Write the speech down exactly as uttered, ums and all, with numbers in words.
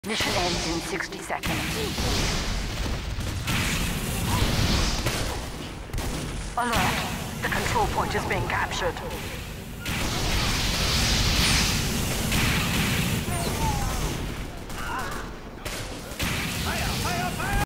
Mission ends in sixty seconds. Alert! The control point is being captured.